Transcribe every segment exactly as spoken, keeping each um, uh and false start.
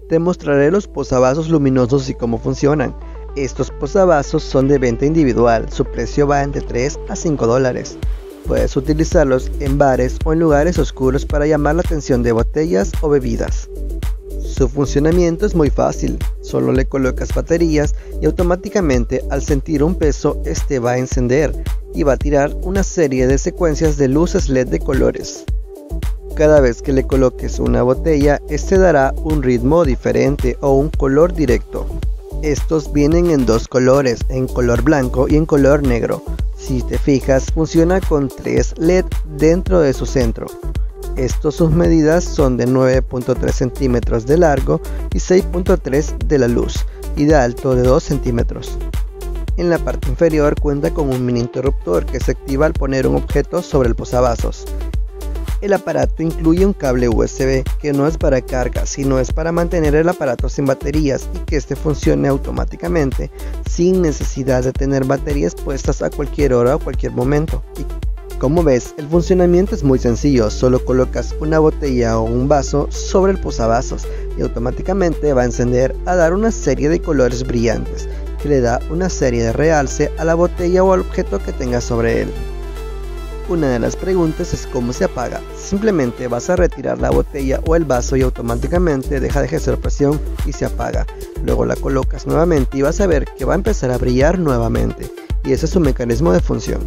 Te mostraré los posavasos luminosos y cómo funcionan. Estos posavasos son de venta individual, su precio va entre tres a cinco dólares. Puedes utilizarlos en bares o en lugares oscuros para llamar la atención de botellas o bebidas. Su funcionamiento es muy fácil, solo le colocas baterías y automáticamente al sentir un peso este va a encender y va a tirar una serie de secuencias de luces L E D de colores. Cada vez que le coloques una botella, este dará un ritmo diferente o un color directo. Estos vienen en dos colores, en color blanco y en color negro. Si te fijas, funciona con tres L E D dentro de su centro. Estos sus medidas son de nueve punto tres centímetros de largo y seis punto tres de la luz y de alto de dos centímetros. En la parte inferior cuenta con un mini interruptor que se activa al poner un objeto sobre el posavasos. El aparato incluye un cable U S B que no es para carga, sino es para mantener el aparato sin baterías y que este funcione automáticamente sin necesidad de tener baterías puestas a cualquier hora o cualquier momento. Y como ves, el funcionamiento es muy sencillo, solo colocas una botella o un vaso sobre el posavasos y automáticamente va a encender a dar una serie de colores brillantes que le da una serie de realce a la botella o al objeto que tengas sobre él. Una de las preguntas es cómo se apaga. Simplemente vas a retirar la botella o el vaso y automáticamente deja de ejercer presión y se apaga. Luego la colocas nuevamente y vas a ver que va a empezar a brillar nuevamente. Y ese es su mecanismo de función.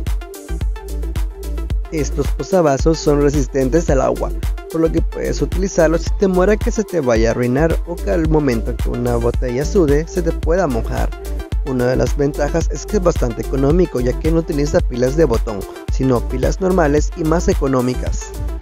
Estos posavasos son resistentes al agua, por lo que puedes utilizarlos sin temor a que se te vaya a arruinar o que al momento que una botella sude se te pueda mojar. Una de las ventajas es que es bastante económico, ya que no utiliza pilas de botón, sino pilas normales y más económicas.